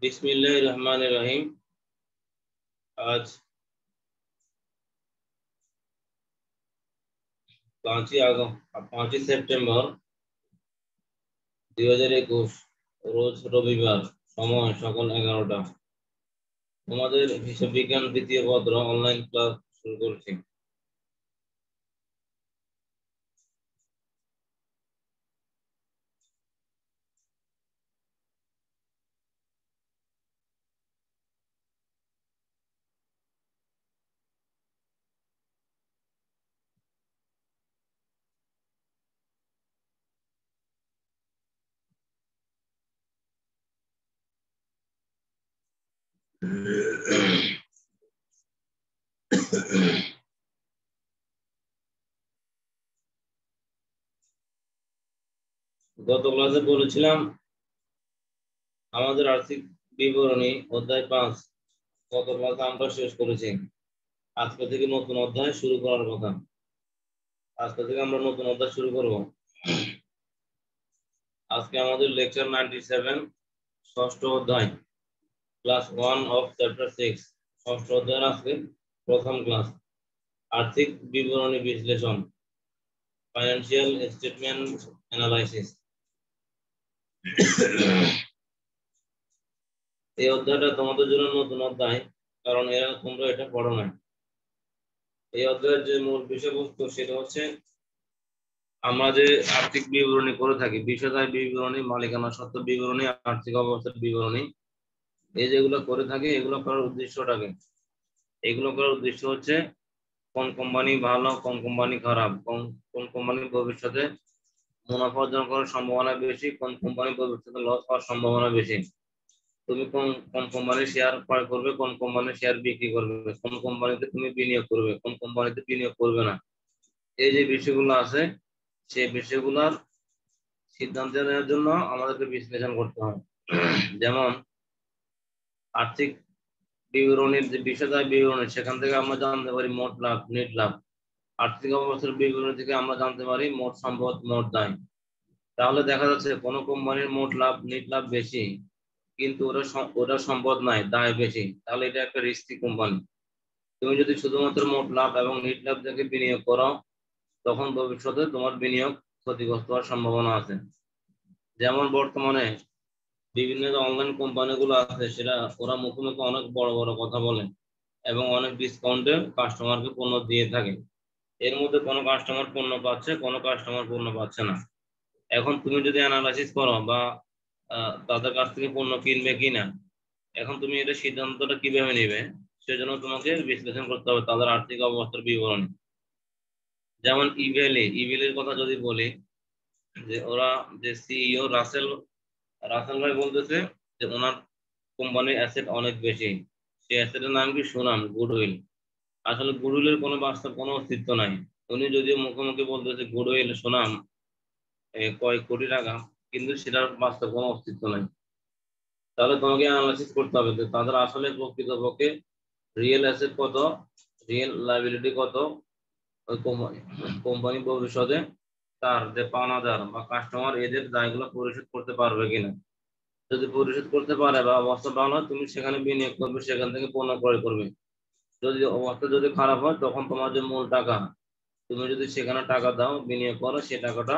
बिस्मिल्लाहिर रहमानिर रहीम। आज 5 সেপ্টেম্বর 2021 রোজ রবিবার, সময় সকাল 11টা। তোমাদের হিসাব বিজ্ঞান দ্বিতীয় পত্র অনলাইন ক্লাস শুরু করছি। গত ক্লাসে বলেছিলাম আমাদের আর্থিক বিবরণী অধ্যায় 5 গত ক্লাসে আমরা শেষ করেছি। আজকে থেকে নতুন অধ্যায় শুরু করার কথা। আজকে থেকে আমরা নতুন অধ্যায় শুরু করব। আজকে আমাদের লেকচার 97, ষষ্ঠ অধ্যায়, ক্লাস 1 অফ চ্যাপ্টার 6। ষষ্ঠ অধ্যায়ের আজকে প্রথম ক্লাস, আর্থিক বিবরণী বিশ্লেষণ, ফাইন্যান্সিয়াল স্টেটমেন্ট অ্যানালাইসিস। এই অধ্যায়টা তোমাদের জন্য নতুন অধ্যায়, কারণ এরা তোমরা এটা পড়ো না। এই অধ্যায়ের যে মূল বিষয়বস্তু সেটা হচ্ছে আমরা যে আর্থিক বিবরণী করে থাকি, বিষয়দায় বিবরণী, মালিকানা সত্ত্ব বিবরণী, আর্থিক অবস্থার বিবরণী, এই যেগুলো করে থাকি, এগুলো করার উদ্দেশ্যটাকে, এগুলো করার উদ্দেশ্য হচ্ছে কোন কোম্পানি ভালো, কোন কোম্পানি খারাপ, কোন কোম্পানির ভবিষ্যতে মুনাফা অর্জন করার সম্ভাবনা বেশি, কোন কোম্পানির ভবিষ্যতে লস হওয়ার সম্ভাবনা বেশি। তুমি কোন কোম্পানির শেয়ার ক্রয় করবে, কোন কোম্পানির শেয়ার বিক্রি করবে, কোন কোম্পানিতে তুমি বিনিয়োগ করবে, কোন কোম্পানিতে বিনিয়োগ করবে না, এই যে বিষয়গুলো আছে, সেই বিষয়গুলোর সিদ্ধান্ত নেওয়ার জন্য আমাদেরকে বিশ্লেষণ করতে হয়। যেমন আর্থিক বিবরণীর যে বিষয়দায় বিবরণী, সেখান থেকে আমরা জানতে পারি মোট লাভ, নেট লাভ। আর্থিক অবস্থার বিবরণী থেকে আমরা জানতে পারি মোট সম্পদ, মোট দায়। তাহলে দেখা যাচ্ছে কোনো কোম্পানির মোট লাভ, নেট লাভ বেশি, কিন্তু ওটা সম্পদ নাই, দায় বেশি, তাহলে এটা একটা রিস্কি কোম্পানি। তুমি যদি শুধুমাত্র মোট লাভ এবং নেট লাভ থেকে বিনিয়োগ করো, তখন ভবিষ্যতে তোমার বিনিয়োগ ক্ষতিগ্রস্ত হওয়ার সম্ভাবনা আছে। যেমন বর্তমানে বিভিন্ন যে অনলাইন কোম্পানিগুলো আছে, সেটা ওরা মুখে মুখে অনেক বড় বড় কথা বলে এবং অনেক ডিসকাউন্টে কাস্টমারকে পণ্য দিয়ে থাকে। এর মধ্যে কোনো কাস্টমার পণ্য পাচ্ছে, কোনো কাস্টমার পণ্য পাচ্ছে না। এখন তুমি যদি অ্যানালাইসিস করো বা তাদের কাছ থেকে পণ্য কিনবে কিনা, এখন তুমি এটা সিদ্ধান্তটা কিভাবে নিবে, সেজন্য তোমাকে বিশ্লেষণ করতে হবে তাদের আর্থিক অবস্থার বিবরণী। যেমন ইভেলের কথা যদি বলি, যে ওরা যে সিইও রাসেল ভাই বলতেছে যে ওনার কোম্পানির অ্যাসেট অনেক বেশি। সেই অ্যাসেটের নাম কি? সুনাম, গুডউইল। আসলে গুডউইলের কোনো বাস্তব কোনো অস্তিত্ব নাই। উনি যদিও মুখোমুখি বলতেছে গুডউইল, সুনাম কয়েক কোটি টাকা, কিন্তু সেটার বাস্তব কোনো অস্তিত্ব নাই। তাহলে তোমাকে অ্যানালাইসিস করতে হবে যে তাদের আসলে প্রকৃতপক্ষে রিয়েল অ্যাসেট কত, রিয়েল লায়াবিলিটি কত, ওই কোম্পানি ভবিষ্যতে তার যে পাওনাদার বা কাস্টমার, এদের দায়গুলো পরিশোধ করতে পারবে কিনা। যদি পরিশোধ করতে পারে বা অবস্থা ভালো হয়, তুমি সেখানে বিনিয়োগ করবে, সেখান থেকে পণ্য ক্রয় করবে। যদি অবস্থা যদি খারাপ হয়, তখন তোমার যে মূল টাকা, তুমি যদি সেখানে টাকা দাও, বিনিয়োগ করো, সে টাকাটা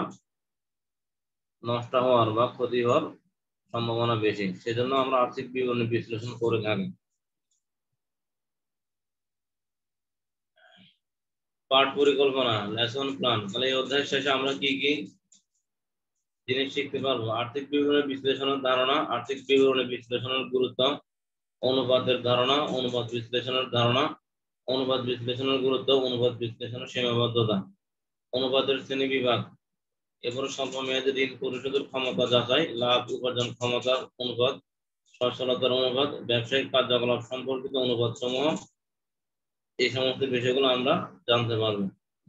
নষ্ট হওয়ার বা ক্ষতি হওয়ার সম্ভাবনা বেশি। সেজন্য আমরা আর্থিক বিবরণী বিশ্লেষণ করে থাকি। পাঠ পরিকল্পনা, লেসন প্ল্যান। তাহলে এই অধ্যায় শেষে আমরা কি কি জিনিস শিখতে পারবো? আর্থিক বিবরণী বিশ্লেষণের ধারণা, আর্থিক বিবরণী বিশ্লেষণের গুরুত্ব, অনুপাতের ধারণা, অনুপাত বিশ্লেষণের ধারণা, অনুপাত বিশ্লেষণের গুরুত্ব, অনুপাত বিশ্লেষণের সীমাবদ্ধতা, অনুপাতের শ্রেণী বিভাগ, এরপর স্বল্প মেয়াদী ঋণ পরিশোধের ক্ষমতা যাচাই, লাভ উপার্জন ক্ষমতার অনুপাত, সচ্ছলতার অনুপাত, ব্যবসায়িক কার্যকলাপ সম্পর্কিত অনুপাত সমূহ, এই সমস্ত বিষয়গুলো আমরা জানতে পারবো।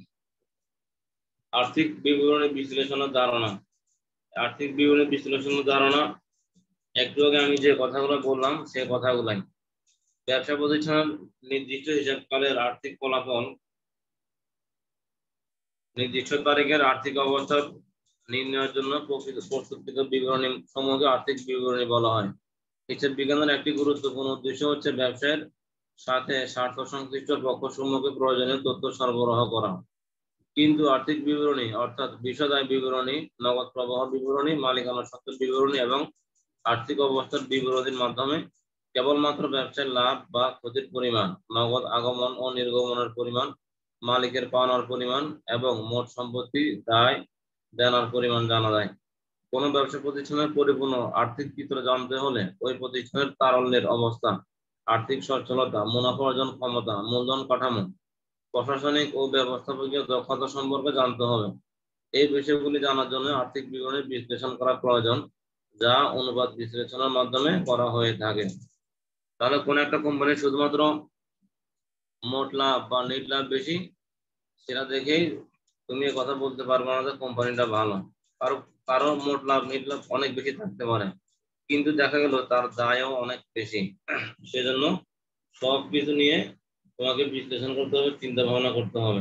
আর্থিক বিবরণী বিশ্লেষণের ধারণা, আর্থিক বিবরণী বিশ্লেষণের ধারণা একটু আগে আমি যে কথাগুলো বললাম, সেই কথাগুলাই। ব্যবসা প্রতিষ্ঠানের নির্দিষ্ট হিসাবকালের আর্থিক ফলাফল, নির্দিষ্ট তারিখের আর্থিক অবস্থার নির্ণয়ের জন্য প্রস্তুতকৃত বিবরণী সমূহকে আর্থিক বিবরণী বলা হয়। হিসাব বিজ্ঞানের একটি গুরুত্বপূর্ণ উদ্দেশ্য হচ্ছে ব্যবসায়ের সাথে স্বার্থ সংশ্লিষ্ট পক্ষসমূহকে প্রয়োজনীয় তথ্য সরবরাহ করা। কিন্তু আর্থিক বিবরণী অর্থাৎ বিশদ আয় বিবরণী, নগদ প্রবাহ বিবরণী, মালিকানা সত্ত্বের বিবরণী এবং আর্থিক অবস্থার বিবরণীর মাধ্যমে কেবলমাত্র ব্যবসায় লাভ বা ক্ষতির পরিমাণ, নগদ আগমন ও নির্গমনের পরিমাণ, মালিকের পাওনার পরিমাণ এবং মোট সম্পত্তি দায় দেনার পরিমাণ জানা যায়। কোনো ব্যবসা প্রতিষ্ঠানের পরিপূর্ণ আর্থিক চিত্র জানতে হলে ওই প্রতিষ্ঠানের তারল্যের অবস্থা, আর্থিক সচ্ছলতা, মুনাফা অর্জন ক্ষমতা, মূলধন কাঠামো, প্রশাসনিক ও ব্যবস্থাপকীয় দক্ষতা সম্পর্কে জানতে হবে। এই বিষয়গুলি জানার জন্য আর্থিক বিবরণী বিশ্লেষণ করা প্রয়োজন, যা অনুপাত বিশ্লেষণের মাধ্যমে করা হয়ে থাকে। তাহলে কোন একটা কোম্পানির শুধুমাত্র মোট লাভ বা নেট লাভ বেশি, সেটা দেখেই তুমি কথা বলতে পারবে না যে কোম্পানিটা ভালো। কারো কারো মোট লাভ নেট লাভ অনেক বেশি থাকতে পারে, কিন্তু দেখা গেল তার দায়ও অনেক বেশি। সেজন্য সব কিছু নিয়ে তোমাকে বিশ্লেষণ করতে হবে, চিন্তা ভাবনা করতে হবে।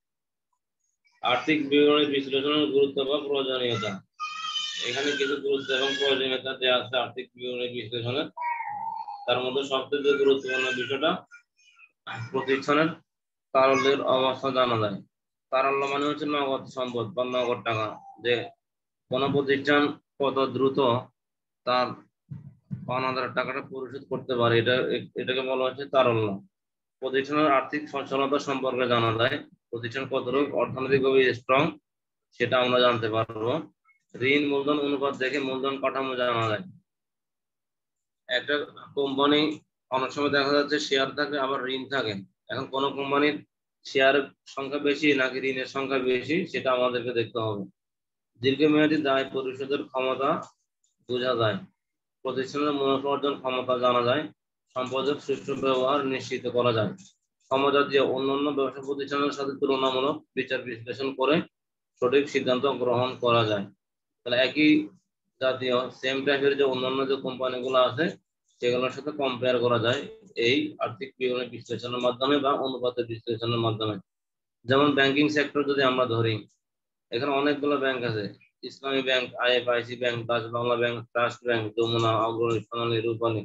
আর্থিক বিবরণী বিশ্লেষণের গুরুত্ব বা প্রয়োজনীয়তা, এখানে কিছু গুরুত্ব এবং প্রয়োজনীয়তা দেওয়া আছে আর্থিক বিবরণী বিশ্লেষণের। তার মধ্যে সবচেয়ে গুরুত্বপূর্ণ বিষয়টা প্রতিষ্ঠানের তারল্যের অবস্থা জানা যায়। তারল্য মানে হচ্ছে নগদ সম্পদ বা নগদ টাকা, যে কোনো প্রতিষ্ঠান কত দ্রুত তার পাওনাদার টাকাটা পরিশোধ করতে পারে, এটাকে বলা হচ্ছে তারল্য। প্রতিষ্ঠানের আর্থিক সচ্ছলতা সম্পর্কে জানা যায়, প্রতিষ্ঠান কতটুকু অর্থনৈতিকভাবে স্ট্রং সেটা আমরা জানতে পারবো। ঋণ মূলধন অনুপাত দেখে মূলধন কাঠামো জানা যায়। একটা কোম্পানি অনেক সময় দেখা যাচ্ছে শেয়ার থাকে আবার ঋণ থাকে। এখন কোন কোম্পানির শেয়ারের সংখ্যা বেশি নাকি ঋণের সংখ্যা বেশি সেটা আমাদেরকে দেখতে হবে। দীর্ঘমেয়াদী দায় পরিশোধের ক্ষমতা বোঝা যায়। প্রতিষ্ঠানের মুনাফা অর্জন ক্ষমতা জানা যায়। সম্পদের সুষ্ঠু ব্যবহার নিশ্চিত করা যায়। সমজাতীয় অন্যান্য ব্যবসা প্রতিষ্ঠানের সাথে তুলনামূলক বিচার বিশ্লেষণ করে সঠিক সিদ্ধান্ত গ্রহণ করা যায়। তাহলে একই জাতীয় সেম টাইপের যে অন্যান্য যে কোম্পানিগুলো আছে সেগুলোর সাথে কম্পেয়ার করা যায় এই আর্থিক বিবরণী বিশ্লেষণের মাধ্যমে বা অনুপাতের বিশ্লেষণের মাধ্যমে। যেমন ব্যাংকিং সেক্টর যদি আমরা ধরি, এখানে অনেকগুলো ব্যাংক আছে। Islami bank, IFIC bank, Dutch Bangla bank, trust bank, Jamuna, Agrani, Sonali, রূপালী,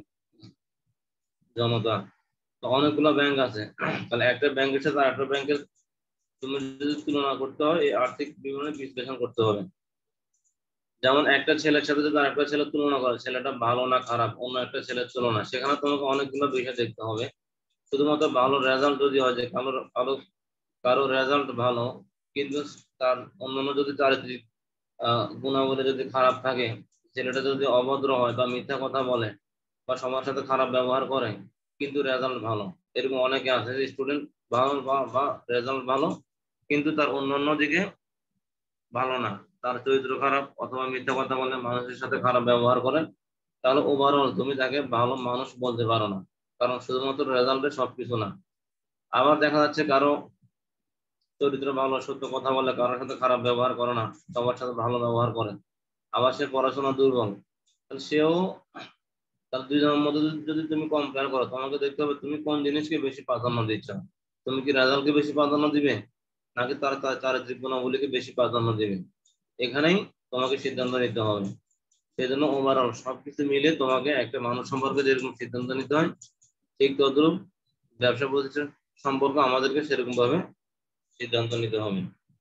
জনতা, তো অনেকগুলো ব্যাংক আছে। তাহলে একটা ব্যাংকের সাথে আরেকটা ব্যাংকের তুমি যদি তুলনা করতে হয় এই আর্থিক বিবরণী বিশ্লেষণ করতে হবে। যেমন একটা ছেলের সাথে যদি আরেকটা ছেলের তুলনা করে, ছেলেটা ভালো না খারাপ অন্য একটা ছেলের তুলনা, সেখানে তোমাকে অনেকগুলো বিষয় দেখতে হবে। শুধুমাত্র ভালো রেজাল্ট যদি হয়, যে কারো রেজাল্ট ভালো কিন্তু তার অন্যান্য যদি চারিত্রিক গুণাবলী যদি খারাপ থাকে, ছেলেটা যদি অভদ্র হয় বা মিথ্যা কথা বলে বা সবার সাথে খারাপ ব্যবহার করে কিন্তু রেজাল্ট ভালো, এরকম অনেকে আছে। স্টুডেন্ট ভালো বা রেজাল্ট ভালো কিন্তু তার অন্যান্য দিকে ভালো না, তার চরিত্র খারাপ অথবা মিথ্যা কথা বলে, মানুষের সাথে খারাপ ব্যবহার করে, তাহলে ওভারঅল তুমি তাকে ভালো মানুষ বলতে পারো না, কারণ শুধুমাত্র রেজাল্টে সবকিছু না। আবার দেখা যাচ্ছে কারো চরিত্র ভালো, সত্য কথা বলে, কারোর সাথে খারাপ ব্যবহার করে না, সবার সাথে ভালো ব্যবহার করে, আবার সে পড়াশোনা দুর্বল, তাহলে সেও, তার দুইজনের মধ্যে যদি তুমি কম্পেয়ার করো তোমাকে দেখতে হবে তুমি কোন জিনিসকে বেশি প্রাধান্য দিচ্ছ। তুমি কি রেজাল্টকে বেশি প্রাধান্য দিবে নাকি তার চারিত্রিক গুণাবলীকে বেশি প্রাধান্য দিবে, এখানেই তোমাকে সিদ্ধান্ত নিতে হবে। সেই জন্য ওভারঅল সবকিছু মিলে তোমাকে একটা মানুষ সম্পর্কে যেরকম সিদ্ধান্ত নিতে হয়, ঠিক তদ্রুপ ব্যবসা প্রতিষ্ঠান সম্পর্কে আমাদেরকে সেরকম ভাবে সিদ্ধান্ত নিতে হবে।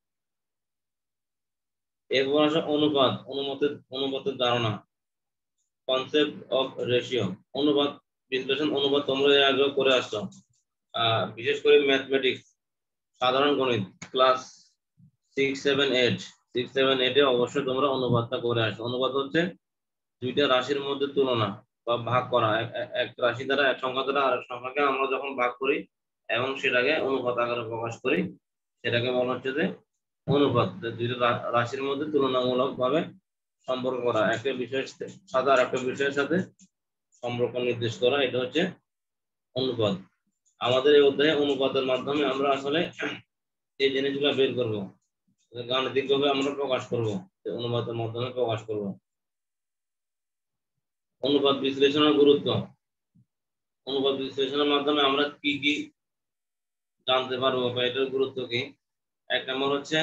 এরপর আসে অনুপাতের ধারণা, কনসেপ্ট অফ রেশিও। অনুপাত বিশ্লেষণ, অনুপাত তোমরা এর আগে করে আসছো, বিশেষ করে ম্যাথমেটিক্স, সাধারণ গণিত ক্লাস 6, 7, 8 অবশ্যই তোমরা অনুপাতটা করে আসো। অনুপাত হচ্ছে দুইটা রাশির মধ্যে তুলনা বা ভাগ করা, এক রাশি দ্বারা, এক সংখ্যা দ্বারা আরেক সংখ্যাকে আমরা যখন ভাগ করি এবং সেটাকে অনুপাত আকারে প্রকাশ করি, সেটাকে বলা হচ্ছে যে অনুপাত। দুইটা রাশির মধ্যে তুলনামূলক ভাবে সম্পর্ক করা, একটা বিষয়ের সাথে আর একটা বিষয়ের সাথে সম্পর্ক নির্দেশ করা, এটা হচ্ছে অনুপাত। আমাদের এই অধ্যায়ে অনুপাতের মাধ্যমে আমরা আসলে এই জিনিসগুলো বের করবো, গাণিতিক ভাবে আমরা প্রকাশ করব, অনুপাতের মাধ্যমে প্রকাশ করব। অনুপাত বিশ্লেষণের গুরুত্ব, অনুপাত বিশ্লেষণের মাধ্যমে আমরা কি কি জানতে পারবো বা এটার গুরুত্ব কি। এক নম্বর হচ্ছে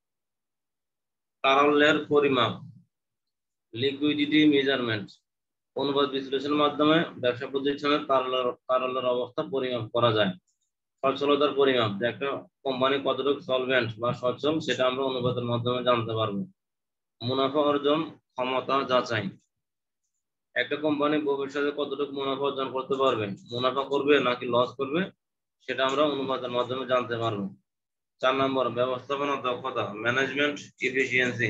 তারল্যের পরিমাপ, লিকুইডিটি মেজারমেন্ট। অনুপাত বিশ্লেষণের মাধ্যমে ব্যবসা প্রতিষ্ঠানের তারল্যের অবস্থা পরিমাপ করা যায়। সচ্ছলতার পরিমাপ, যে একটা কোম্পানি কতটুকু সলভেন্ট বা সচ্ছল সেটা আমরা অনুপাতের মাধ্যমে জানতে পারবো। মুনাফা অর্জন ক্ষমতা যাচাই, একটা কোম্পানি ভবিষ্যতে কতটুকু মুনাফা অর্জন করতে পারবে, মুনাফা করবে নাকি লস করবে, সেটা আমরা অনুপাতের মাধ্যমে জানতে পারবো। 4 নম্বর ব্যবস্থাপনা দক্ষতা, ম্যানেজমেন্ট এফিসিয়েন্সি,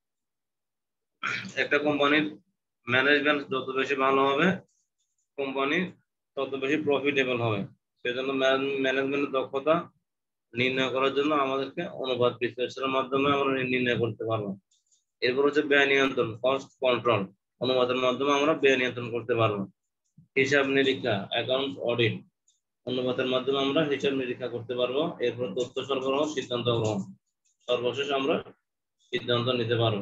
একটা কোম্পানির ম্যানেজমেন্ট যত বেশি ভালো হবে কোম্পানি তত বেশি প্রফিটেবল হবে। সেজন্য ম্যানেজমেন্টের দক্ষতা নির্ণয় করার জন্য আমাদেরকে অনুপাত বিশ্লেষণের মাধ্যমে আমরা নির্ণয় করতে পারবো। এরপর হচ্ছে ব্যয় নিয়ন্ত্রণ, কস্ট কন্ট্রোল, অনুপাতের মাধ্যমে আমরা ব্যয় নিয়ন্ত্রণ করতে পারবো। হিসাব নিরীক্ষা, অ্যাকাউন্ট অডিট, অনুপাতের মাধ্যমে আমরা হিসাব নিরীক্ষা করতে পারবো। এরপর তথ্য সরবরাহ, সিদ্ধান্ত গ্রহণ, সর্বশেষ আমরা সিদ্ধান্ত নিতে পারবো।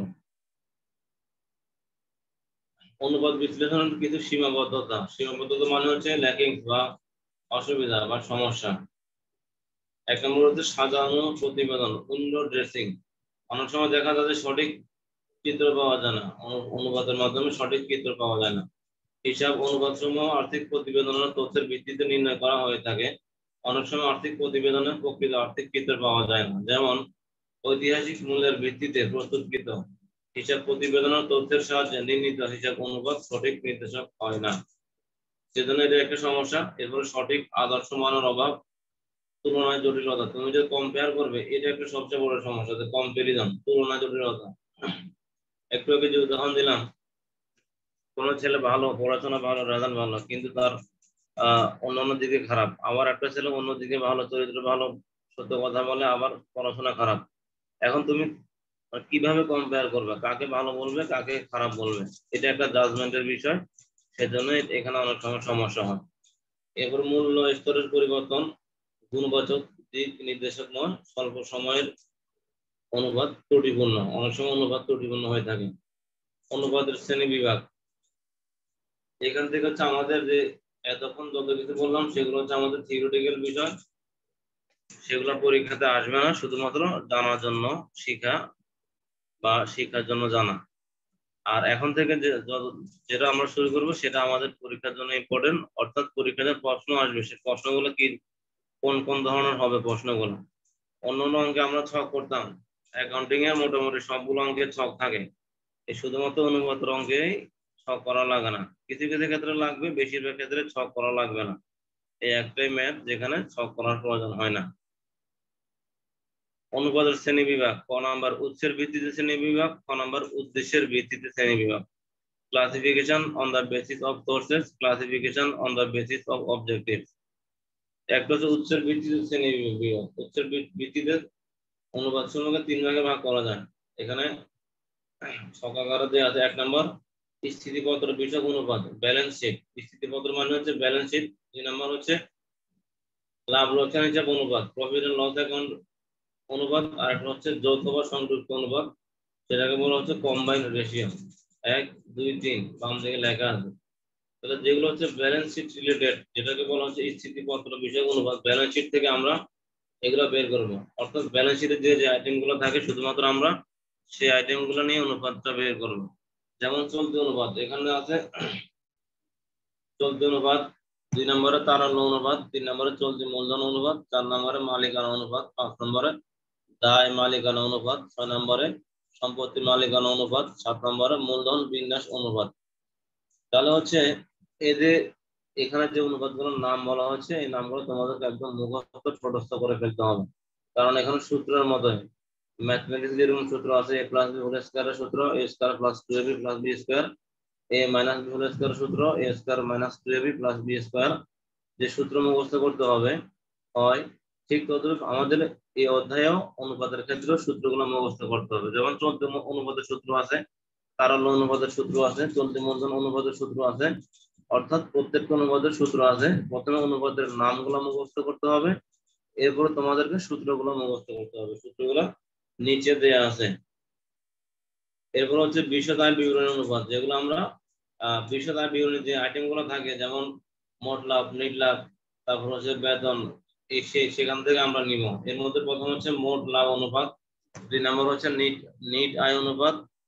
অনুপাত বিশ্লেষণের কিছু সীমাবদ্ধতা, সীমাবদ্ধতা মানে হচ্ছে ল্যাকিং বা অসুবিধা বা সমস্যা। 1 নম্বর হচ্ছে সাজানো প্রতিবেদন, উইন্ডো ড্রেসিং, অনেক সময় দেখা যায় যে সঠিক চিত্র পাওয়া যায় না, অনুপাতের মাধ্যমে সঠিক চিত্র পাওয়া যায় না। হিসাব অনুপাত সমূহ আর্থিক প্রতিবেদনের তথ্যের ভিত্তিতে নির্ণয় করা হয়ে থাকে। অনেক সময় আর্থিক প্রতিবেদনের প্রকৃত আর্থিক চিত্র পাওয়া যায় না, যেমন ঐতিহাসিক মূল্যের ভিত্তিতে প্রস্তুতকৃত হিসাব প্রতিবেদনের তথ্যের সাহায্যে নির্ণীত হিসাব অনুপাত সঠিক নির্দেশক হয় না, সেজন্য এটা একটা সমস্যা। এরপরে সঠিক আদর্শ মানের অভাব, তুলনায় জটিলতা, তুমি যে কম্পেয়ার করবে এটা একটা সবচেয়ে বড় সমস্যা, যে কম্পারিজন, তুলনা জটিলতা। একটু আগে যে উদাহরণ দিলাম, কোন ছেলে ভালো পড়াশোনা ভালো রেজাল্ট ভালো কিন্তু তার অন্যান্য দিকে খারাপ, আবার একটা ছেলে অন্যদিকে ভালো চরিত্র ভালো সত্য কথা বলে আবার পড়াশোনা খারাপ। এখন তুমি কিভাবে কম্পেয়ার করবে, কাকে ভালো বলবে কাকে খারাপ বলবে, এটা একটা জাজমেন্টের বিষয়, সেজন্য এখানে অনেক সময় সমস্যা হয়। এরপর মূল্য স্তরের পরিবর্তন, গুণবাচক দিক নির্দেশক নয়, স্বল্প সময়ের অনুপাত ত্রুটিপূর্ণ, অনেক সময় অনুপাত ত্রুটিপূর্ণ হয়ে থাকে। অনুপাতের শ্রেণী বিভাগ, এখান থেকে হচ্ছে আমাদের যে এতক্ষণ যত কিছু বললাম সেগুলো হচ্ছে আমাদের থিওরিটিক্যাল বিষয়, সেগুলো পরীক্ষাতে আসবে না, শুধুমাত্র জানার জন্য শিখা বা শিক্ষার জন্য জানা। আর এখন থেকে যেটা আমরা শুরু করব সেটা আমাদের পরীক্ষার জন্য ইম্পর্টেন্ট, অর্থাৎ পরীক্ষাতে প্রশ্ন আসবে, সে প্রশ্নগুলো কি কোন কোন ধরনের হবে প্রশ্নগুলো। অন্যান্য অঙ্কে আমরা ছক করতাম, অ্যাকাউন্টিং এ মোটামুটি সবগুলো অঙ্কের ছক থাকে, এই শুধুমাত্র অনুপাতের অঙ্কেই ছক করা লাগে না, কিছু কিছু ক্ষেত্রে লাগবে, বেশিরভাগ ক্ষেত্রে ছক করা লাগবে না। এই একটাই ম্যাথ যেখানে ছক করার প্রয়োজন হয় না। অনুপাতের শ্রেণী বিভাগ, ক নাম্বার উৎসের ভিত্তিতে শ্রেণী বিভাগ, ক নাম্বার উদ্দেশ্যের ভিত্তিতে শ্রেণী বিভাগ। Classification on the basis of sources, classification on the basis of objectives. একটা হচ্ছে উৎসের ভিত্তিতে শ্রেণী বিভাগ, উৎসের ভিত্তিতে অনুপাত সমূহকে 3 ভাগে ভাগ করা যায়। এখানে ছকাকারে দেওয়া আছে। 1 নম্বর স্থিতিপত্র বিষয়ক অনুপাত, ব্যালেন্স শিট, স্থিতিপত্র মানে হচ্ছে ব্যালেন্স শিট। 2 নম্বর হচ্ছে লাভ লোকসান হিসাব অনুপাত, প্রফিট এন্ড লস অ্যাকাউন্ট অনুপাত। আর একটা হচ্ছে যৌথ বা সংযুক্ত অনুপাত, সেটাকে বলা হচ্ছে কম্বাইন্ড রেশিও। 1 2 3 বাম দিকে লেখা আছে। তাহলে যেগুলো হচ্ছে ব্যালেন্স শিট রিলেটেড, যেটাকে বলা হচ্ছে স্থিতিপত্র বিষয়ক অনুপাত, ব্যালেন্স শিট থেকে আমরা এগুলো বের করব। অর্থাৎ ব্যালেন্স শিটে যে আইটেম গুলো থাকে শুধুমাত্র আমরা সেই আইটেম গুলো নিয়ে অনুপাতটা বের করব। যেমন চলতি অনুপাত, এখানে আছে চলতি অনুপাত, 2 নম্বরে তারল্য অনুপাত, 3 নম্বরে চলতি মূলধন অনুপাত, 4 নম্বরে মালিকানা অনুপাত, 5 নম্বরে দায় মালিকানা অনুপাত, 6 নম্বরে সম্পত্তি মালিকানা অনুপাত, 7 নম্বরে মূলধন বিন্যাস অনুপাত। তাহলে হচ্ছে এই যে এখানে যে অনুপাতগুলোর নাম বলা হচ্ছে এই নামগুলো তোমাদেরকে একদম মুখস্থ ছোটস্থ করে ফেলতে হবে, কারণ এখানে সূত্রের মতো ম্যাথমেটিক্স যেরকম সূত্র আছে a প্লাস b হোল স্কয়ারের সূত্র a square plus 2ab plus b square, a minus b whole স্কয়ারের সূত্র a square minus 2ab plus b square, যে সূত্র মুখস্থ করতে হবে হয় ঠিক তদ্রূপ আমাদের এই অধ্যায়েও অনুপাতের ক্ষেত্রে সূত্রগুলো মুখস্থ করতে হবে। যেমন চলতি অনুপাতের সূত্র আছে, তারল্য অনুপাতের সূত্র আছে, চলতি মূলধন অনুপাতের সূত্র আছে, অর্থাৎ প্রত্যেকটা অনুপাতের সূত্র আছে। প্রথমে অনুপাতের নামগুলো মুখস্থ করতে হবে, এরপর তোমাদেরকে সূত্রগুলো মুখস্থ করতে হবে, সূত্রগুলো নিচে দেয়া আছে। এরপর হচ্ছে বিশদ আয় বিবরণী অনুপাত, যেগুলো আমরা বিশদ আয় বিবরণী যে আইটেম গুলো থাকে, যেমন মোট লাভ, নিট লাভ, তারপর হচ্ছে বেতন, সেখান থেকে আমরা নিব। এর মধ্যে প্রথম হচ্ছে মোট লাভ অনুপাত, 2 নম্বর হচ্ছে নিট আয় অনুপাত,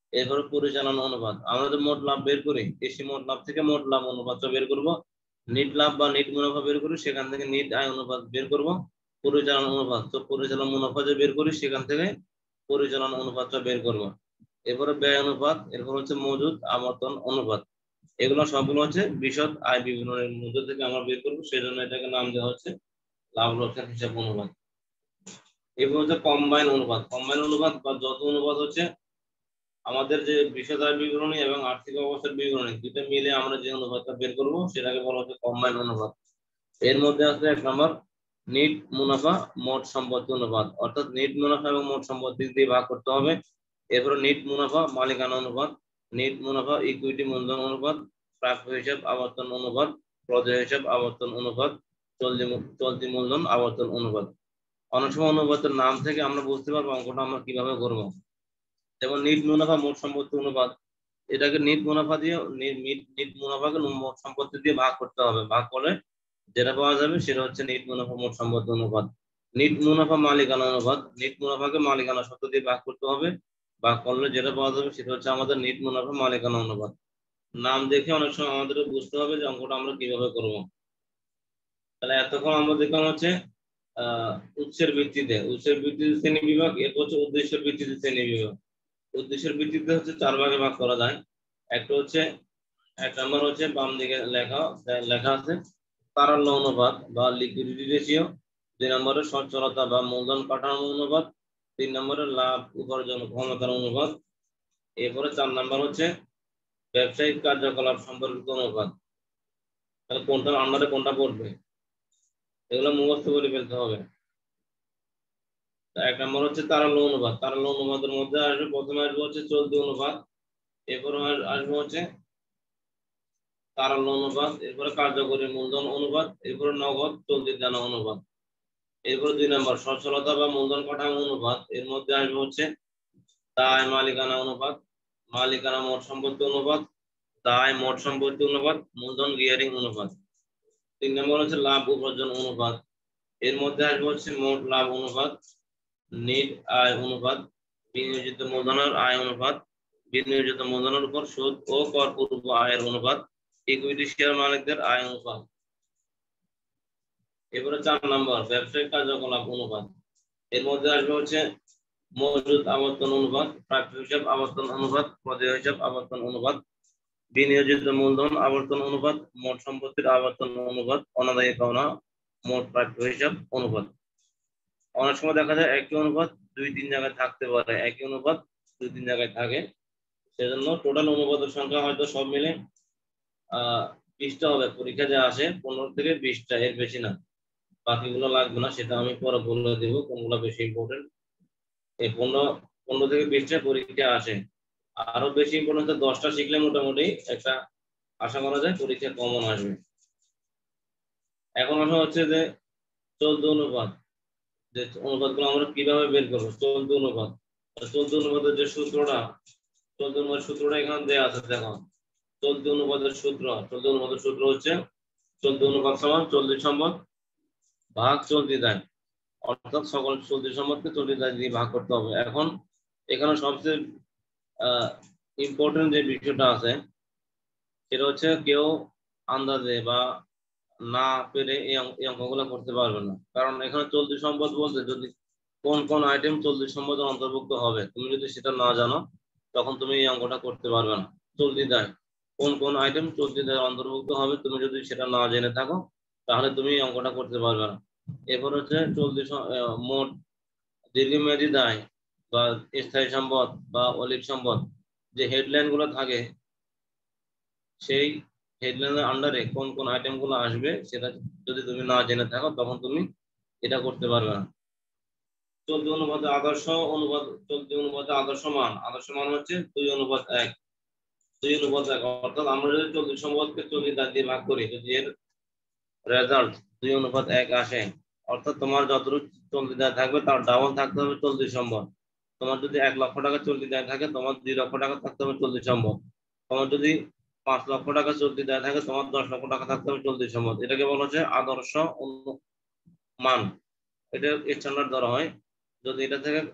এরপরে পরিচালনা অনুপাত, আমরা যে মোট লাভ বের করি, কৃষি মোট লাভ থেকে মোট লাভ অনুপাতটা বের করব, নিট লাভ বা নিট মুনাফা বের করি, সেখান থেকে নিট আয় অনুপাত বের করব, পরিচালনা অনুপাত তো পরিচালনা মুনাফা যে বের করি সেখান থেকে পরিচালনা অনুপাতটা বের করব। এরপরে ব্যয় অনুপাত, এরপর হচ্ছে মজুদ আবর্তন অনুপাত, এগুলো সবগুলো হচ্ছে বিশদ আয় বিবরণের মধ্যে থেকে আমরা বের করবো, সেই জন্য এটাকে নাম দেওয়া হচ্ছে লাভ লোকসান হিসাব অনুপাত। এরপর হচ্ছে কম্বাইন অনুপাত, কম্বাইন অনুপাত বা যৌথ অনুপাত হচ্ছে আমাদের যে বিশদ আয় বিবরণী এবং আর্থিক অবস্থার বিবরণী দুটো মিলে আমরা যে অনুপাতটা বের করবো সেটাকে বলা হচ্ছে কম্বাইন অনুপাত। এর মধ্যে আছে 1 নম্বর নিট মুনাফা মোট সম্পত্তি অনুপাত, অর্থাৎ নিট মুনাফা এবং মোট সম্পত্তি দিয়ে ভাগ করতে হবে। এরপরে নিট মুনাফা মালিকানা অনুপাত, নিট মুনাফা ইকুইটি মূলধন অনুপাত, প্রাপ্য হিসাব আবর্তন অনুপাত, প্রদেয় হিসাব আবর্তন অনুপাত, চলতি মূলধন আবর্তন অনুপাত। অনেক সময় অনুপাতের নাম থেকে আমরা বুঝতে পারবো অঙ্কটা আমরা কিভাবে করবো। যেমন নিট মুনাফা মোট সম্পত্তি অনুপাত, এটাকে নিট মুনাফা দিয়ে নিট মুনাফাকে মোট সম্পত্তি দিয়ে ভাগ করতে হবে, ভাগ করে যেটা পাওয়া যাবে সেটা হচ্ছে নিট মুনাফা মোট সম্পত্তি অনুপাত। নিট মুনাফা মালিকানা অনুপাত, নিট মুনাফাকে মালিকানা সত্ত্ব দিয়ে ভাগ করতে হবে, ভাগ করলে যেটা পাওয়া যাবে সেটা হচ্ছে আমাদের নিট মুনাফা মালিকানা অনুপাত। নাম দেখে অনেক সময় আমাদের বুঝতে হবে যে অঙ্কটা আমরা কিভাবে করব। তাহলে এতক্ষণ আমরা দেখলাম হচ্ছে উৎসের ভিত্তিতে শ্রেণী বিভাগ, এরপর হচ্ছে উদ্দেশ্যের ভিত্তিতে শ্রেণী বিভাগ। উদ্দেশ্যের ভিত্তিতে হচ্ছে 4 ভাগে ভাগ করা যায়। একটা হচ্ছে 1 নম্বর হচ্ছে বাম দিকে লেখা আছে তারল্য অনুপাত বা লিকুইডিটি রেশিও, 2 নম্বরে সচ্ছলতা বা মূলধন কাঠামো অনুপাত, 3 নম্বরে লাভ উপার্জন ক্ষমতার অনুপাত, এরপরে 4 নম্বর হচ্ছে ব্যবসায়িক কার্যকলাপ সম্পর্কিত অনুপাত। তাহলে কোনটার আন্ডারে কোনটা পড়বে এগুলো মুখস্থ করে ফেলতে হবে। 1 নম্বর হচ্ছে তারল্য অনুপাত, তারল্য অনুপাতের মধ্যে আসবে প্রথমে আসবে হচ্ছে চলতি অনুপাত, এরপরে আসবে হচ্ছে তারল্য অনুপাত, এরপরে কার্যকরী মূলধন অনুপাত, এরপরে নগদ চলতি দেনা অনুপাত। এরপরে 2 নম্বর সচ্ছলতা বা মূলধন কাঠামো অনুপাত, এর মধ্যে আসবে হচ্ছে দায় মালিকানা অনুপাত, মালিকানা মোট সম্পত্তি অনুপাত, দায় মোট সম্পত্তি অনুপাত, মূলধন গিয়ারিং অনুপাত। 3 নম্বর হচ্ছে লাভ উপার্জন অনুপাত, এর মধ্যে আসবে হচ্ছে মোট লাভ অনুপাত, নিট আয় অনুপাত, বিনিয়োজিত মূলধনের আয় অনুপাত, বিনিয়োজিত মূলধনের উপর সুদ ও কর পূর্ব আয়ের অনুপাত, ইকুইটি শেয়ার মালিকদের আয় অনুপাত। এরপরে 4 নম্বর ব্যবসায়িক কার্যকলাপ অনুপাত, এর মধ্যে আসবে হচ্ছে মজুদ আবর্তন অনুপাত, প্রাপ্য হিসাব আবর্তন অনুপাত, প্রদেয় হিসাব আবর্তন অনুপাত, বিনিয়োজিত মূলধন আবর্তন অনুপাত, মোট সম্পত্তির আবর্তন অনুপাত, অনাদায়ী পাওনা মোট প্রাপ্য হিসাব অনুপাত। অনেক সময় দেখা যায় একই অনুপাত 2-3 জায়গায় থাকতে পারে, একই অনুপাত 2-3 জায়গায় থাকে, সেজন্য টোটাল অনুপাতের সংখ্যা হয়তো সব মিলে 20টা হবে, পরীক্ষা যা আসে 15 থেকে 20টা, এর বেশি না। বাকিগুলো লাগবে না, সেটা আমি পরে বলে দেব কোনগুলো বেশি ইম্পর্টেন্ট। এই 15 থেকে 20টা পরীক্ষা আসে, আরো বেশি ইম্পর্টেন্ট 10টা শিখলে মোটামুটি একটা আশা করা যায় পরীক্ষা কমন আসবে। এখন আসা হচ্ছে যে চলতি অনুপাত, যে অনুপাতগুলো আমরা কিভাবে বের করবো। চলতি অনুপাত, চলতি অনুপাতের যে সূত্রটা, চলতি অনুপাতের সূত্রটা এখানে দেওয়া আছে। দেখো চলতি অনুপাতের সূত্র হচ্ছে চলতি অনুপাত সমান চলতি সম্পদ ভাগ চলতি দায়, অর্থাৎ সকল চলতি সম্পদকে চলতি দায় দিয়ে ভাগ করতে হবে। এখন এখানে সবচেয়ে ইম্পর্টেন্ট যে বিষয়টা আছে সেটা হচ্ছে কেউ আন্দাজে বা না পেরে এই অঙ্কগুলো করতে পারবে না, কারণ এখানে চলতি সম্পদ বলতে যদি কোন কোন আইটেম চলতি সম্পদের অন্তর্ভুক্ত হবে তুমি যদি সেটা না জানো তখন তুমি এই অঙ্কটা করতে পারবে না। চলতি দায়, কোন কোন আইটেম চলতি দায়ের অন্তর্ভুক্ত হবে তুমি যদি সেটা না জেনে থাকো তাহলে তুমি এই অঙ্কটা করতে পারবে না। এরপর হচ্ছে মোট দীর্ঘমেয়াদী দায় বা স্থায়ী সম্পদ বা অলিক সম্পদ, যে হেডলাইন গুলো থাকে সেই হেডলাইনের আন্ডারে কোন কোন আইটেম গুলো আসবে সেটা যদি তুমি না জেনে থাকো তখন তুমি এটা করতে পারবে না। চলতি অনুপাতে আদর্শ অনুপাত, চলতি অনুপাতে আদর্শ মান হচ্ছে 2:1, 2:1, অর্থাৎ আমরা যদি চলতি সম্পদকে চলতি দায় দিয়ে ভাগ করি, যদি এর রেজাল্ট 2:1 আসে, অর্থাৎ তোমার যতটুকু চলতি দায় থাকবে তার ডাবল থাকতে হবে চলতি সম্পদ। তোমার যদি 1 লক্ষ টাকা চলতি দায় থাকে তোমার 2 লক্ষ টাকা থাকতে হবে চলতি সম্পদ। তোমার যদি 5 লক্ষ টাকা চলতি দায় থাকে তোমার 10 লক্ষ টাকা থাকতে হবে চলতি সম্পদ। এটাকে বলা হচ্ছে আদর্শ মান, এটা স্ট্যান্ডার্ড ধরা হয়। যদি এটা থেকে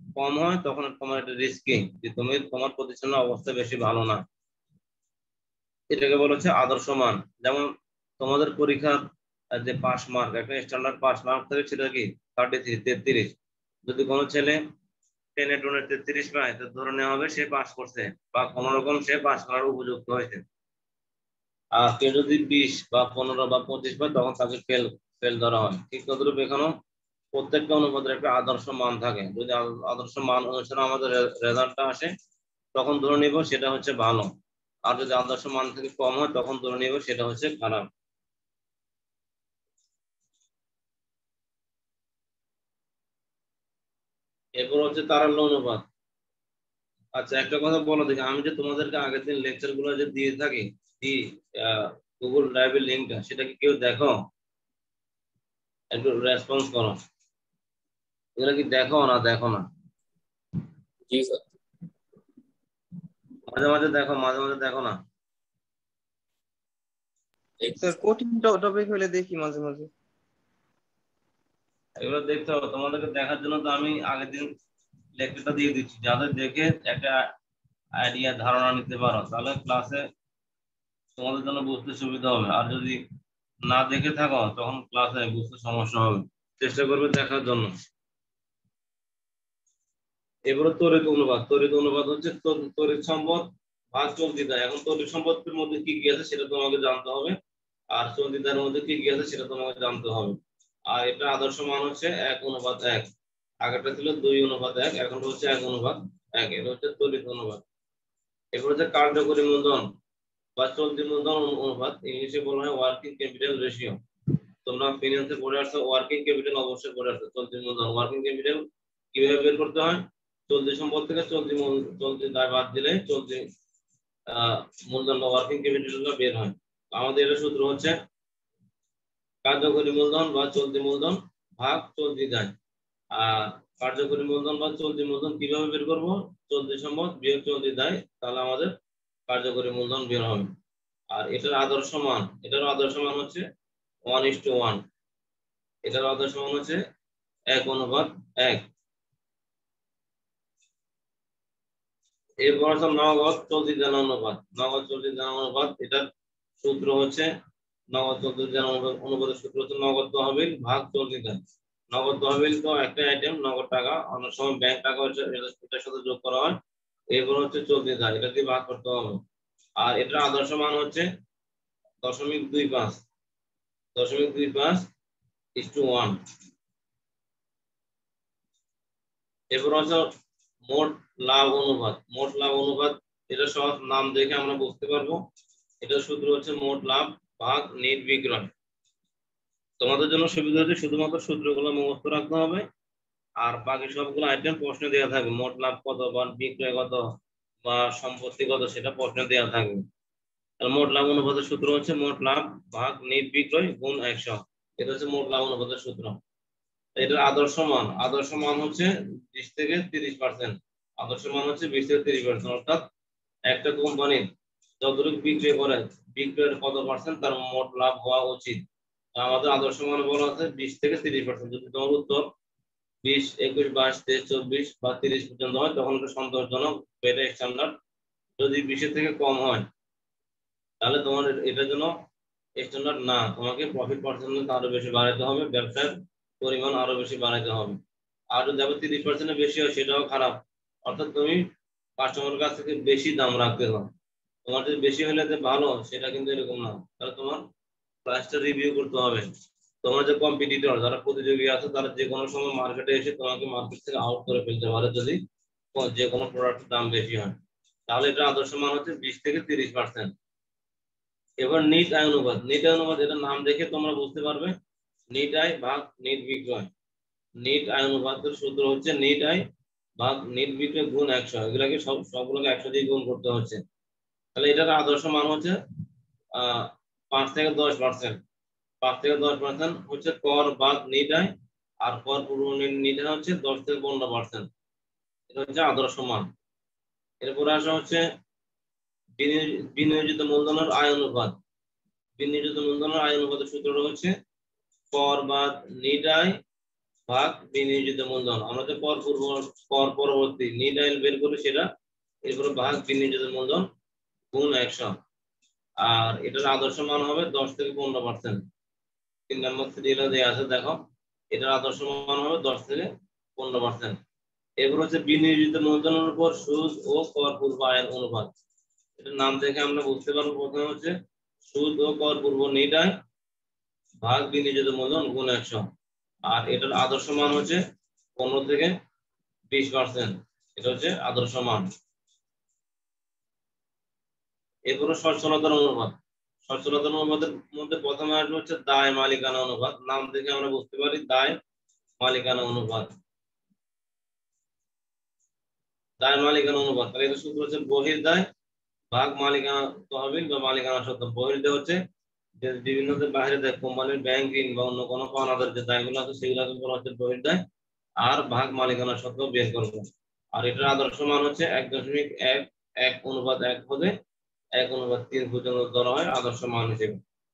কম হয় তখন তোমার এটা রিস্কি, যে তুমি তোমার প্রতিষ্ঠানের অবস্থা বেশি ভালো না। এটাকে বলা হচ্ছে আদর্শ মান। যেমন তোমাদের পরীক্ষার যে পাস মার্ক, একটা স্ট্যান্ডার্ড পাস মার্ক থাকে সেটা কি 33, 33। যদি কোনো ছেলে 10-এ 33 পায় তো ধরে নেওয়া হবে সে পাস করছে বা কোন রকম সে পাস করার উপযুক্ত হয়েছে। আর কেউ যদি 20 বা 15 বা 25 পায় তখন তাকে ফেল ফেল ধরা হয়। ঠিক তদ্রুপ এখানেও প্রত্যেকটা অনুপাতের একটা আদর্শ মান থাকে। যদি আদর্শ মান অনুসারে আমাদের রেজাল্টটা আসে তখন ধরে নিব সেটা হচ্ছে ভালো, আর যদি আদর্শ মান থেকে কম হয় তখন ধরে নিব সেটা হচ্ছে খারাপ। এরপর হচ্ছে তারল্য অনুপাত। আচ্ছা একটা কথা বলো দেখি, আমি যে তোমাদেরকে আগের দিন লেকচার গুলো যে দিয়ে থাকি, দি গুগল ড্রাইভের লিঙ্কটা, সেটা কি কেউ দেখো? একটু রেসপন্স করো। এগুলো কি দেখো না দেখো না? জি স্যার। মাঝে মাঝে দেখো, মাঝে মাঝে দেখো না? স্যার কঠিন টপিক হলে দেখি মাঝে মাঝে। এগুলো দেখতে হবে, তোমাদেরকে দেখার জন্য তো আমি আগের দিন লেকচারটা দিয়ে দিচ্ছি, যাদের দেখে একটা আইডিয়া ধারণা নিতে পারো তাহলে ক্লাসে তোমাদের জন্য বুঝতে সুবিধা হবে। আর যদি না দেখে থাকো তখন ক্লাসে বুঝতে সমস্যা হবে। চেষ্টা করবে দেখার জন্য। এবারে তড়িৎ অনুপাত। তড়িৎ অনুপাত হচ্ছে তড়িৎ সম্পদ ভাগ চলতি দায়। এখন তড়িৎ সম্পদের মধ্যে কি কি আছে সেটা তোমাকে জানতে হবে, আর চলতি দায়ের মধ্যে কি কি আছে সেটা তোমাকে জানতে হবে। আর এটা আদর্শ মান হচ্ছে 1:1। আগেরটা ছিল 2:1, এখন হচ্ছে 1:1। এটা হচ্ছে তড়িৎ অনুপাত। এরপর হচ্ছে কার্যকরী মূলধন বা চলতি মূলধন অনুপাত, ইংলিশে বলা হয় ওয়ার্কিং ক্যাপিটাল রেশিও। তোমরা ফিনান্সে পড়ে আসছো, ওয়ার্কিং ক্যাপিটাল অবশ্যই পড়ে আসছো। চলতি মূলধন, ওয়ার্কিং ক্যাপিটাল কিভাবে বের করতে হয়? চলতি সম্পদ থেকে চলতি দায় বাদ দিলে চলতি আহ মূলধন বা ওয়ার্কিং ক্যাপিটালটা বের হয়। আমাদের এটা সূত্র হচ্ছে কার্যকরী মূলধন বা চলতি মূলধন ভাগ চলতি দায়। আর কার্যকরী মূলধন বা চলতি মূলধন কিভাবে বের করব? চলতি সম্পদ বিয়োগ চলতি দায়, তাহলে আমাদের কার্যকরী মূলধন বের হবে। আর এটার আদর্শ মান, এটার আদর্শ মান হচ্ছে 1:1। এটার আদর্শ মান হচ্ছে 1:1। এরপর আছে নগদ চলতি দেনা অনুপাত। নগদ চলতি দেনা অনুপাত, এটার সূত্র হচ্ছে নগদ চলতি দেনা অনুপাতের সূত্র হচ্ছে নগদ তহবিল ভাগ চলতি দেনা। নগদ তহবিল তো একটা আইটেম, নগদ টাকা, অনেক সময় ব্যাংক টাকা এটার সাথে যোগ করা হয়। এরপর হচ্ছে চলতি দেনা, এটা দিয়ে ভাগ করতে হবে। আর এটার আদর্শ মান হচ্ছে 0.25। 0.25:1। এরপর হচ্ছে মোট লাভ অনুপাত। মোট লাভ অনুপাত, এটা সহজ, নাম দেখে আমরা বুঝতে পারবো। এটা সূত্র হচ্ছে মোট লাভ ভাগ নেট বিক্রয়। তোমাদের জন্য সুবিধা হচ্ছে শুধুমাত্র সূত্রগুলো মুখস্থ রাখতে হবে, আর বাকি সবগুলো আইটেম প্রশ্নে দেওয়া থাকবে। মোট লাভ কত বা বিক্রয় কত বা সম্পত্তি কত সেটা প্রশ্নে দেওয়া থাকবে। তাহলে মোট লাভ অনুপাতের সূত্র হচ্ছে মোট লাভ ভাগ নেট বিক্রয় গুণ 100। এটা হচ্ছে মোট লাভ অনুপাতের সূত্র। এটার আদর্শ মান, আদর্শ মান হচ্ছে 20-30%। আদর্শ মান হচ্ছে 20-30%, অর্থাৎ একটা কোম্পানির যতটুকু বিক্রি করে বিক্রয়ের কত পার্সেন্ট তার মোট লাভ হওয়া উচিত। আমাদের আদর্শ মান বলা আছে 20-30%। যদি তোমার উত্তর 20, 21, 22, 23, 24 বা 30 পর্যন্ত হয় তখন এটা সন্তোষজনক, এটা স্ট্যান্ডার্ড। যদি 20-এর থেকে কম হয় তাহলে তোমার এটার জন্য স্ট্যান্ডার্ড না, তোমাকে প্রফিট পার্সেন্টেজ আরো বেশি বাড়াইতে হবে, ব্যবসার পরিমাণ আরো বেশি বাড়াইতে হবে। আর যদি 30%-এর বেশি হয় সেটাও খারাপ, অর্থাৎ তুমি কাস্টমারের কাছ থেকে বেশি দাম রাখতে হবে। তোমার যদি বেশি হলে যে ভালো সেটা কিন্তু এরকম না, তাহলে তোমার প্রাইসটা রিভিউ করতে হবে। তোমার যে কম্পিটিটর, যারা প্রতিযোগী আছে, তারা যে কোনো সময় মার্কেটে এসে তোমাকে মার্কেট থেকে আউট করে ফেলতে পারে যদি যে কোনো প্রোডাক্টের দাম বেশি হয়। তাহলে এটা আদর্শ মান হচ্ছে 20-30%। এবার নিট আয় অনুপাত। নিট আয় অনুপাত, এটা নাম দেখে তোমরা বুঝতে পারবে, নিট আয় ভাগ নিট বিক্রয়। নিট আয় অনুপাতের সূত্র হচ্ছে নিট আয় ভাগ নিট বিক্রয় গুণ 100। এগুলাকে সবগুলোকে 100 দিয়ে গুণ করতে হচ্ছে। তাহলে এটার আদর্শ মান হচ্ছে 5-10%। 5-10% হচ্ছে কর বাদ নিট আয়, আর কর পূর্ব নিট আয় হচ্ছে 10-15%। এটা হচ্ছে আদর্শ মান। এরপরে আসা হচ্ছে বিনিয়োজিত মূলধনের আয় অনুপাত। বিনিয়োজিত মূলধনের আয় অনুপাতের সূত্রটা হচ্ছে কর বাদ নিট আয় ভাগ বিনিয়োজিত মূলধন। আমরা যে কর পরবর্তী নিট আইল বের করি সেটা, এরপরে ভাগ বিনিয়োজিত মূলধন গুণ 100। আর এটার আদর্শ মান হবে 10 থেকে 15%। 3 নম্বর সিরিয়ালে দেয়া আছে দেখো, এটার আদর্শ মান হবে 10 থেকে 15%। এরপর হচ্ছে বিনিয়োজিত মূলধনের উপর সুদ ও কর পূর্ব আয়ের অনুপাত। এটার নাম দেখে আমরা বুঝতে পারবো, প্রথমে হচ্ছে সুদ ও কর পূর্ব নিট আয় ভাগ বিনিয়োজিত মূলধন গুণ 100। আর এটার আদর্শ মান হচ্ছে 15 থেকে 20%। এটা হচ্ছে আদর্শ মান। এরপরে সচ্ছলতার অনুপাত। সচ্ছলতার অনুপাতের মধ্যে প্রথমে আসবে হচ্ছে দায় মালিকানা অনুপাত। নাম দেখে আমরা বুঝতে পারি দায় মালিকানা অনুপাত। দায় মালিকানা অনুপাত, তাহলে এটা সূত্র হচ্ছে বহির্দায় ভাগ মালিকানা তহবিল বা মালিকানা সত্ত্ব। বহির্দায় হচ্ছে যে বিভিন্ন যে বাইরে দেয়, কোম্পানির ব্যাংক ঋণ বা অন্য কোনো পাওনাদার যে দায়গুলো আছে সেগুলোকে বলা হচ্ছে বহির্দায়। আর ভাগ মালিকানা সত্ত্ব বের করবো। আর এটার আদর্শ মান হচ্ছে 1.1 হতে 1:3 পর্যন্ত ধরা হয় আদর্শ মান হিসেবে।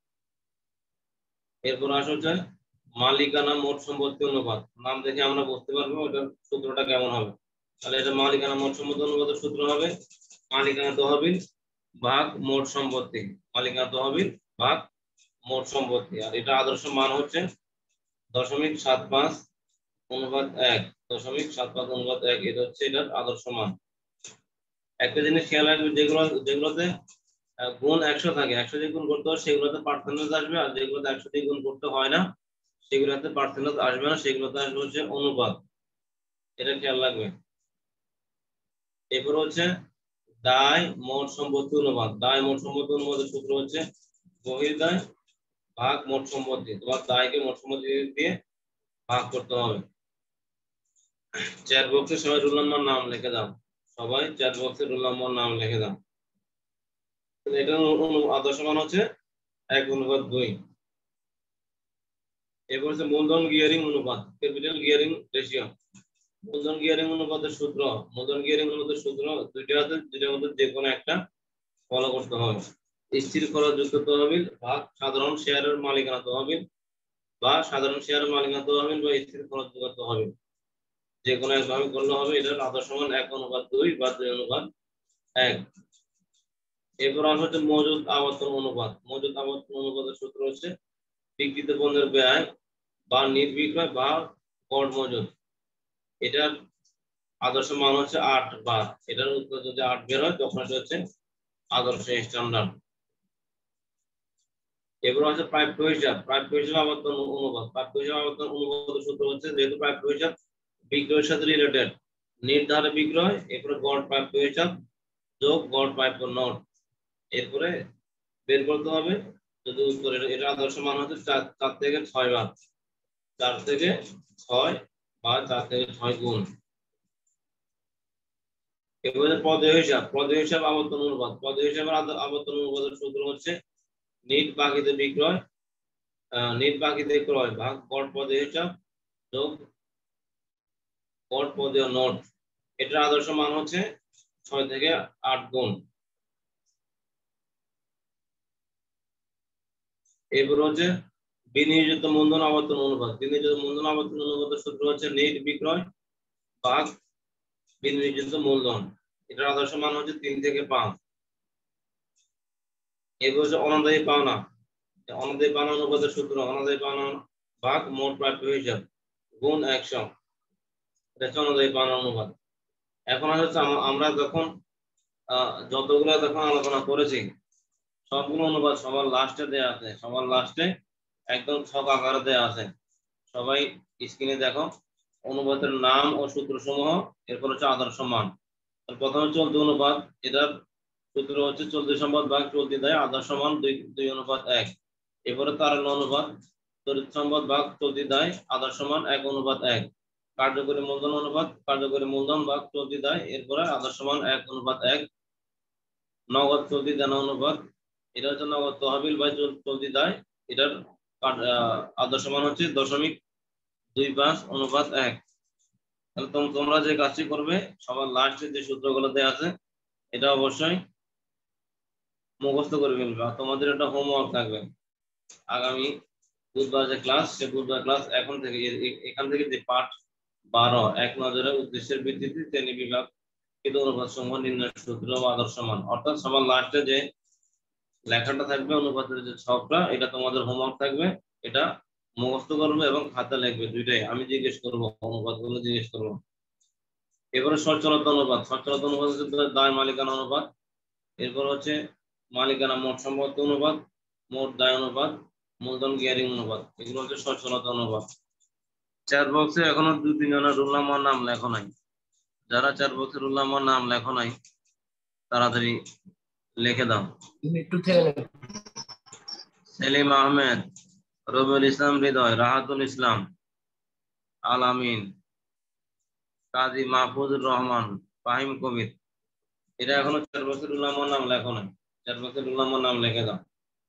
এরপর আসা হচ্ছে মালিকানা মোট সম্পত্তি অনুপাত। নাম দেখে আমরা বুঝতে পারবো এটা সূত্রটা কেমন হবে। তাহলে এটা মালিকানা মোট সম্পত্তি অনুপাতের সূত্র হবে মালিকানা তহবিল ভাগ মোট সম্পত্তি। মালিকানা তহবিল ভাগ মোট সম্পত্তি। আর এটা আদর্শ মান হচ্ছে 0.75 অনুপাত 1। 0.75 অনুপাত 1, এটা হচ্ছে এটার আদর্শ মান। একটা জিনিস খেয়াল রাখবে, যেগুলোতে গুণ 100 থাকে, 100 দিয়ে গুণ করতে হয় সেগুলোতে পার্সেন্টেজ আসবে। আর যেগুলোতে 100 দিয়ে গুণ করতে হয় না সেগুলোতে পার্সেন্টেজ আসবে না, সেগুলোতে আসবে হচ্ছে অনুপাত। এটা খেয়াল রাখবে। এরপর হচ্ছে দায় মোট সম্পত্তি অনুপাত। দায় মোট সম্পত্তি অনুপাতের সূত্র হচ্ছে বহির্দায় ভাগ মোট সম্পত্তি। তোমার দায়কে মোট সম্পত্তি দিয়ে ভাগ করতে হবে। চ্যাট বক্সে সবাই রোল নাম্বার নাম লিখে দাও। সবাই চ্যাট বক্সে রোল নাম্বার নাম লিখে দাও। এটা আদর্শ মান হচ্ছে 1:2। এরপর হচ্ছে মূলধন গিয়ারিং অনুপাত, ক্যাপিটাল গিয়ারিং রেশিও। মূলধন গিয়ারিং অনুপাতের সূত্র, মূলধন গিয়ারিং অনুপাতের সূত্র দুইটা আছে, দুইটার মধ্যে যে কোনো একটা ফলো করতে হবে। স্থির খরচযুক্ত তহবিল ভাগ সাধারণ শেয়ারের মালিকানা তহবিল বা সাধারণ শেয়ারের মালিকানা তহবিল বা স্থির খরচযুক্ত তহবিল, যে কোনো একভাবে করলে হবে। এটার আদর্শ মান 1:2 বা 2:1। এরপর হচ্ছে মজুদ আবর্তন অনুপাত। মজুদ আবর্তন অনুপাতের সূত্র হচ্ছে বিক্রিত পণ্যের ব্যয় বা নির্বিক্রয় বা গড় মজুদ। এটার আদর্শ মান হচ্ছে 8 বার। এটার উত্তর যদি 8 বের হয় তখন এটা হচ্ছে আদর্শ স্ট্যান্ডার্ড। এরপর হচ্ছে প্রাপ্য হিসাব। প্রাপ্য হিসাব আবর্তন অনুপাত। প্রাপ্য হিসাব আবর্তন অনুপাতের সূত্র হচ্ছে, যেহেতু প্রাপ্য হিসাব বিক্রয়ের সাথে রিলেটেড, নির্ধারে বিক্রয় এরপরে গড় প্রাপ্য হিসাব যোগ গড় প্রাপ্য নোট, এরপরে বের করতে হবে যদি উত্তর। এটা আদর্শ মান হচ্ছে 4 থেকে 6 বার। 4 থেকে 6 বা 4 থেকে 6 গুণ। এরপরে পদে হিসাব। পদে হিসাব আবর্তন অনুপাত। পদে হিসাবের আবর্তন অনুপাতের সূত্র হচ্ছে নিট বাকিতে বিক্রয় নিট বাকিতে ক্রয় ভাগ গড় পদে হিসাব যোগ গড় পদে নোট। এটার আদর্শ মান হচ্ছে 6 থেকে 8 গুণ। এরপর হচ্ছে বিনিয়োজিত মূলধন আবর্তন অনুপাত। বিনিয়োজিত মূলধন আবর্তন অনুপাতের সূত্র হচ্ছে নিট বিক্রয় ভাগ বিনিয়োজিত মূলধন। এটার আদর্শ মান হচ্ছে 3 থেকে 5। এরপর হচ্ছে অনাদায়ী পাওনা। অনাদায়ী পাওনা অনুপাতের সূত্র অনাদায়ী পাওনা ভাগ মোট প্রাপ্য হিসাব গুণ 100। এটা হচ্ছে অনাদায়ী পাওনা অনুপাত। এখন হচ্ছে আমরা যখন যতগুলো তখন আলোচনা করেছি সবগুলো অনুপাত সবার লাস্টে দেয়া আছে। সবার লাস্টে একদম ছক আকারে দেয়া আছে। সবাই স্ক্রিনে দেখো অনুপাতের নাম ও সূত্র সমূহ। এরপর হচ্ছে আদর্শ মান। প্রথমে চলতি অনুপাত। এটার সূত্র হচ্ছে চলতি সম্পদ ভাগ চলতি দায়, আদর্শ মান 2:1। এরপরে তারল্য অনুপাত, তড়িৎ সম্পদ ভাগ চলতি দায়, আদর্শ মান 1:1। কার্যকরী মূলধন অনুপাত, কার্যকরী মূলধন ভাগ চলতি দায়, এরপরে আদর্শ মান 1:1। নগদ চলতি দেনা অনুপাত, এটা হচ্ছে নগদ তহবিল বা চলতি দায়, এটার আদর্শ মান হচ্ছে 0.25:1। তাহলে তোমরা যে কাজটি করবে সবার লাস্টে যে সূত্রগুলো দেওয়া আছে এটা অবশ্যই মুখস্থ করে ফেলবে। আর তোমাদের একটা হোমওয়ার্ক থাকবে আগামী বুধবার যে ক্লাস, সে বুধবার ক্লাস এখন থেকে এখান থেকে যে পাঠ 12 এক নজরে উদ্দেশ্যের ভিত্তিতে শ্রেণী বিভাগ কিন্তু অনুপাত সমূহ নির্ণয়ের সূত্র ও আদর্শ মান, অর্থাৎ সবার লাস্টে যে লেখাটা থাকবে অনুপাতের যে ছকটা, এটা তোমাদের হোমওয়ার্ক থাকবে। এটা মুখস্থ করবে এবং খাতা লিখবে, দুইটাই। আমি জিজ্ঞেস করবো, অনুপাতগুলো জিজ্ঞেস করবো। এরপরে সচ্ছলতা অনুপাত। সচ্ছলতা অনুপাত হচ্ছে দায় মালিকানা অনুপাত। এরপর হচ্ছে মালিকানা মোট সম্পত্তি অনুপাত, মোট দায় অনুপাত, মূলধন গিয়ারিং অনুপাত। এগুলো হচ্ছে সচ্ছলতা অনুপাত। চ্যাট বক্সে এখনো 2-3 জনের রোল নাম্বার নাম লেখো নাই। যারা চ্যাট বক্সে রোল নাম্বার নাম লেখো নাই, তাড়াতাড়ি লিখে দাও। সেলিম আহমেদ, রবিউল ইসলাম হৃদয়, রাহাতুল ইসলাম, আল আমিন, কাজী মাহফুজুর রহমান, ফাহিম কবির। এটা এখনো 4 বছর রোল নাম্বার নাম লেখো নাই। 4 বছর রোল নাম্বার নাম লিখে দাও।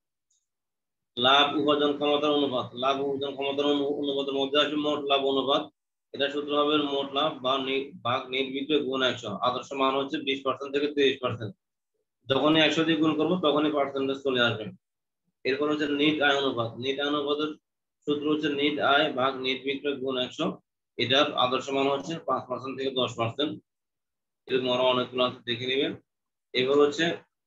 লাভ উপার্জন ক্ষমতার অনুপাত। লাভ উপার্জন ক্ষমতার অনুপাতের মধ্যে আছে মোট লাভ অনুপাত। এটা সূত্র হবে মোট লাভ ভাগ নেট বিক্রয় গুণ 100। আদর্শ মান হচ্ছে 20% থেকে 30%। যখনই 100 দিয়ে গুণ করবো তখনই পার্সেন্টেজ চলে আসবে। এরপর হচ্ছে নিট আয় অনুপাত। নিট আয় অনুপাতের সূত্র হচ্ছে নিট আয় ভাগ নেট বিক্রয় গুণ 100। এটার আদর্শ মান হচ্ছে 5% থেকে 10%। এরকম আরো অনেকগুলো আছে, দেখে নেবেন। এবার হচ্ছে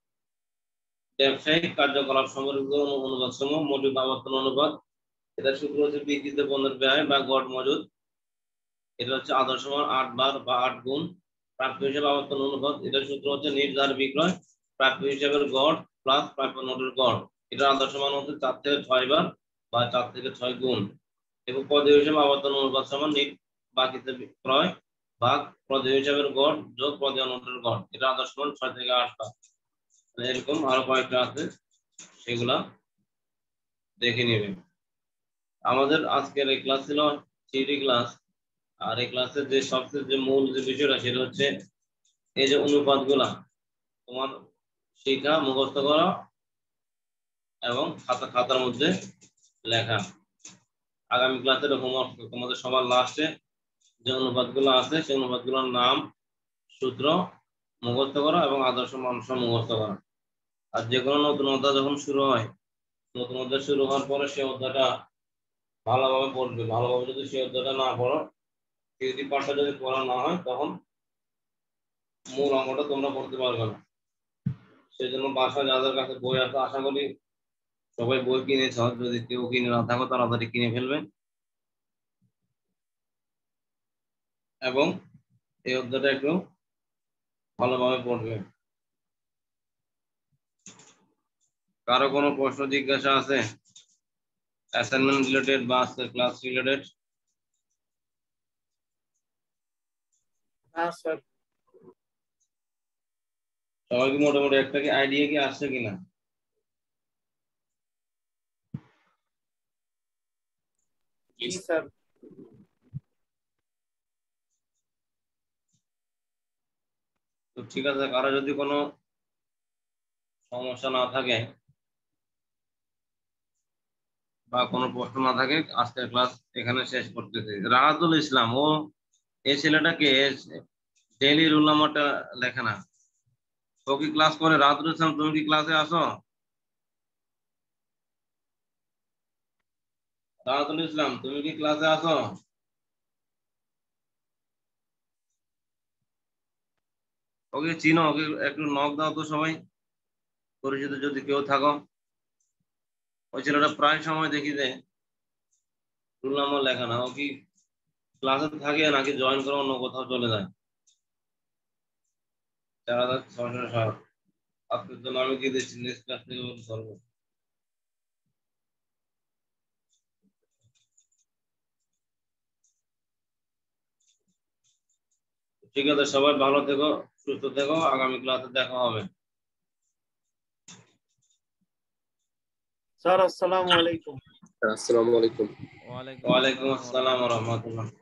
ব্যবসায়িক কার্যকলাপ সম্পর্কিত অনুপাত সমূহ মৌলিক আবর্তন অনুপাত। এটা সূত্র হচ্ছে বিক্রিত পণ্যের ব্যয় বা গড় মজুদ। এটা হচ্ছে আদর্শ মান 8 বার বা 8 গুণ। প্রাপ্য হিসাবে আবর্তন অনুপাত। এটার সূত্র হচ্ছে নিট ধার বিক্রয় প্রাপ্য হিসাবের গড় প্লাস প্রাপ্য নোটের গড়। এটা আদর্শ মান হচ্ছে 4 থেকে 6 বার বা 4 থেকে 6 গুণ। এবং পদীয় হিসাবে আবর্তন অনুপাত সমান নিট বাকিতে বিক্রয় ভাগ পদীয় হিসাবের গড় যোগ পদীয় নোটের গড়। এটা আদর্শ মান 6 থেকে 8 বার। এরকম আরো কয়েকটা আছে, সেগুলা দেখে নেবেন। আমাদের আজকের এই ক্লাস ছিল থিওরি ক্লাস। আর এই ক্লাসের যে সবচেয়ে যে মূল যে বিষয়টা, সেটা হচ্ছে এই যে অনুপাতগুলা তোমার শেখা, মুখস্থ করা এবং খাতার মধ্যে লেখা। আগামী ক্লাসের হোমওয়ার্ক তোমাদের সবার লাস্টে যে অনুপাতগুলো আছে, সেই অনুপাতগুলোর নাম, সূত্র মুখস্থ করা এবং আদর্শ মান মুখস্থ করা। আর যে কোনো নতুন অধ্যায় যখন শুরু হয়, নতুন অধ্যায় শুরু হওয়ার পরে সেই অধ্যায়টা ভালোভাবে পড়বে। ভালোভাবে যদি সেই অধ্যায়টা না পড়ো, থিওরি পার্টটা যদি পড়া না হয়, তখন মূল অঙ্কটা তোমরা পড়তে পারবে না। সেই জন্য বাসায় যাদের কাছে বই আছে, আশা করি সবাই বই কিনেছ। যদি কেউ কিনে না থাকো, তাড়াতাড়ি কিনে ফেলবে এবং এই অধ্যায়টা একটু ভালোভাবে পড়বে। কারো কোনো প্রশ্ন জিজ্ঞাসা আছে অ্যাসাইনমেন্ট রিলেটেড বা আজকের ক্লাস রিলেটেড? সবাই কি মোটামুটি একটা কি আইডিয়া কি আসছে কিনা? স্যার। তো ঠিক আছে, কারো যদি কোনো সমস্যা না থাকে বা কোনো প্রশ্ন না থাকে, আজকের ক্লাস এখানে শেষ করতেছি। রাহাতুল ইসলাম, ও এই ছেলেটাকে ডেইলি রোল নাম্বারটা লেখে না। ও কি ক্লাস করে? রাহাতুল ইসলাম, তুমি কি ক্লাসে আসো? রাহাতুল ইসলাম, তুমি কি ক্লাসে আসো? ওকে চিনো? ওকে একটু নক দাও তো সবাই, পরিচিত যদি কেউ থাকো। ওই ছেলেটা প্রায় সময় দেখি যে রোল নাম্বার লেখা না। ও কি ক্লাসে থাকে নাকি জয়েন করে অন্য কোথাও চলে যায়? 4607। আজকের জন্য আমি কি দিচ্ছি, নেক্সট ক্লাস থেকে ধরবো। ঠিক আছে, সবাই ভালো থেকো, সুস্থ থেকো। আগামী ক্লাসে দেখা হবে। স্যার আসসালামু আলাইকুম। আসসালামু আলাইকুম। ওয়ালাইকুম আসসালাম ওয়া রাহমাতুল্লাহ।